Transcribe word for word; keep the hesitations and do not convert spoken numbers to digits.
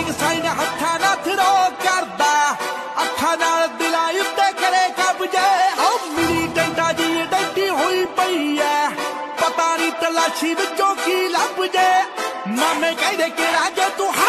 sign sign ਹੱਥਾਂ ਨਾਲ throw ਕਰਦਾ ਅੱਖਾਂ ਨਾਲ ਦਿਲਾਂ ਉੱਤੇ ਕਰੇ ਕਬਜੇ ਉਹ ਮਿਲੀ ਡੰਡਾ ਜੀ ਡੰਡੀ ਹੋਈ ਪਈ ਐ ਪਤਾ ਨਹੀਂ ਤਲਾਸ਼ੀ ਵਿੱਚੋਂ ਕੀ ਲੱਭ ਜੇ ਮਾਮੇ ਕਹਿੰਦੇ ਕਿ ਰਾਜੇ ਤੂੰ